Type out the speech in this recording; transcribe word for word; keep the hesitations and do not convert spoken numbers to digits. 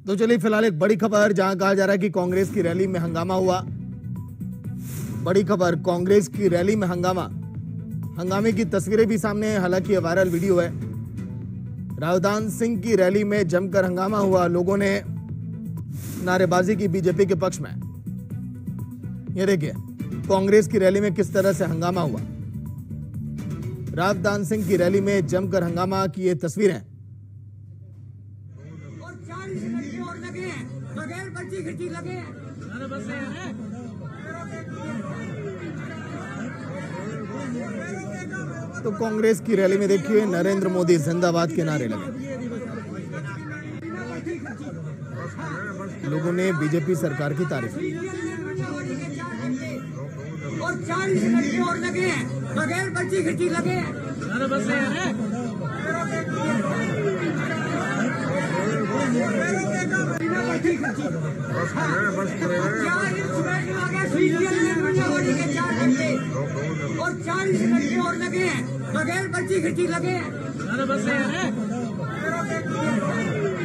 तो चलिए फिलहाल एक बड़ी खबर, जहां कहा जा रहा है कि कांग्रेस की रैली में हंगामा हुआ। बड़ी खबर, कांग्रेस की रैली में हंगामा। हंगामे की तस्वीरें भी सामने है, हालांकि ये वायरल वीडियो है। रावदान सिंह की रैली में जमकर हंगामा हुआ। लोगों ने नारेबाजी की बीजेपी के पक्ष में। ये देखिए कांग्रेस की रैली में किस तरह से हंगामा हुआ। रावदान सिंह की रैली में जमकर हंगामा की ये तस्वीरें। और लगे बगैर पर्ची खिड़की लगे। तो कांग्रेस की रैली में देखिए नरेंद्र मोदी जिंदाबाद के नारे लगे। लोगों ने बीजेपी सरकार की तारीफ की। और चालीस लड़के और लगे बगैर पर्ची खिड़की लगे। और चालीस लड़के और लगे बगैर पर्ची खिड़की लगे।